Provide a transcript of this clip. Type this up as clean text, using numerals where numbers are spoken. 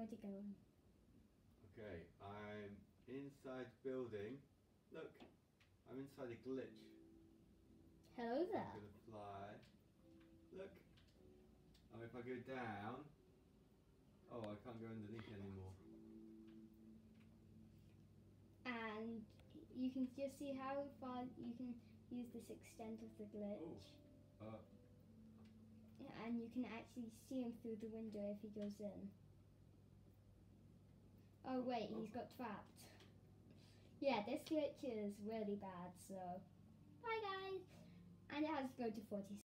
going to go in. Okay, I'm inside building. Look, I'm inside a glitch. Hello there. I'm gonna fly. Look. Oh, if I go down. Oh, I can't go underneath anymore. And you can just see how far you can use this extent of the glitch. Oh. And you can actually see him through the window if he goes in. Oh wait, he's got trapped. Yeah, this glitch is really bad, so bye guys. And it has to go to 40